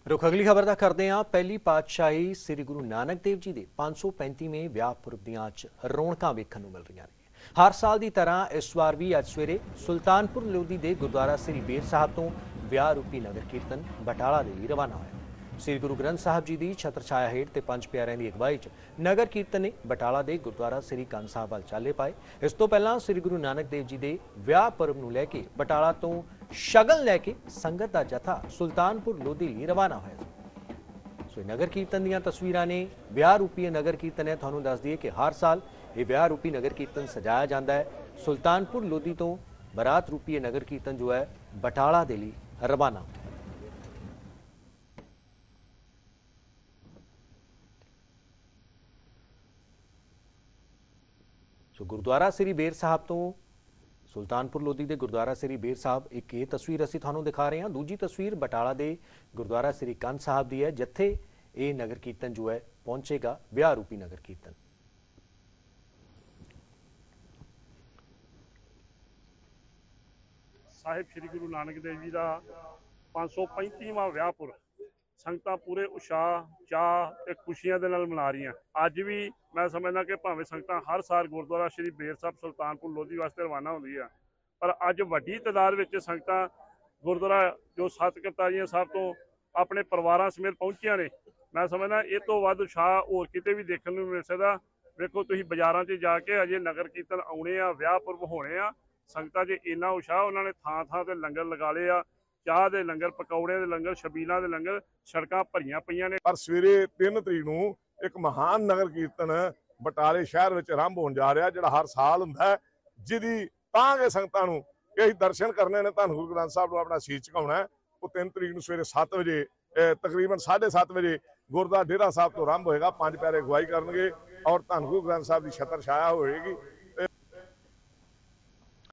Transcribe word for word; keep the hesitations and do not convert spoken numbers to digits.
रुख अगली खबर का करते हैं। पहली पातशाही श्री गुरु नानक देव जी के पांच सौ पैंतीवें विआह पुरब दीआं रौनकां वेखण नूं मिल रही ने। हर साल की तरह इस बार भी अज सवेरे सुल्तानपुर लोधी के गुरुद्वारा श्री बेर साहब तो विआह रूपी नगर कीर्तन बटाला दे लई रवाना होया। श्री गुरु ग्रंथ साहब जी की छत्र छाया हेठ ते पंज प्यारिਆਂ की अगवाई च नगर कीर्तन ने बटाला के गुरुद्वारा श्री कंन साहब वाल चाले पाए। इस तो पहला श्री गुरु नानक देव जी के विआह पुरब नूं लैके बटाला तो शगन लैके संगत का जथा सुल्तानपुर लोधी लई रवाना होया। सो नगर कीर्तन दीआं तस्वीरां ने। विआह रूपी नगर कीर्तन है, तुहानूं दस दईए कि हर साल ये विआह रूपी नगर कीर्तन सजाया जाता है। सुल्तानपुर लोधी तो बरात रूपी नगर कीर्तन जो है बटाला दे लई रवाना होता है। सो गुरुद्वारा श्री बेर साहब तो सुल्तानपुर लोधी के गुरुद्वारा श्री बेर साहब एक ये तस्वीर असीं तुहानूं दिखा रहे हैं। दूजी तस्वीर बटाला के गुरुद्वारा श्री कंन साहब की है, जिथे ये नगर कीर्तन जो है पहुंचेगा, विआह रूपी नगर कीर्तन। साहिब श्री गुरु नानक देव जी का पांच सौ पैंतीवां विआह पुरब संगतां पूरे उत्साह चाह ते खुशियां दे नाल मना रही। अज भी मैं समझदा कि भावें संगतां हर साल गुरुद्वारा श्री बेर साहब सुल्तानपुर लोधी वास्ते रवाना होंदी है, पर अज वड्डी तादाद विच संगतां गुरुद्वारा जो सत करतारियां साहब तो अपने परिवारां समेत पहुंचियां ने। मैं समझदा इस तो वध उत्साह होर किते भी देखण नूं मिल सकदा। वेखो तुसीं बाज़ारां 'च जाके अजे नगर कीर्तन आउणे आ, विआह पुरब होणे आ, संगतां 'च इन्ना उत्साह, उन्होंने थां थां ते लंगर लगा लए आ। चाह दे लंगर, पकौड़े दे लंगर, छबीलों के लंगर, सड़कां भरियां पईयां ने। पर सवेरे तीन तरीक नूं एक महान नगर कीर्तन बटाले शहर में आरंभ होने जा रहा, जिहड़ा हर साल हुंदा है, जिहदी तां के संगतां नूं कि दर्शन करने ने, धन गुरु ग्रंथ साहब नूं अपना शीश झुकाउणा है। वो तीन तरीक नूं सवेरे सत्त बजे तकरीबन साढ़े सत्त बजे गुरुद्वारा डेरा साहब तो आरंभ होएगा। पंज प्यारे अगवाई करनगे और धन गुरु ग्रंथ साहब की छत्र छाया होएगी।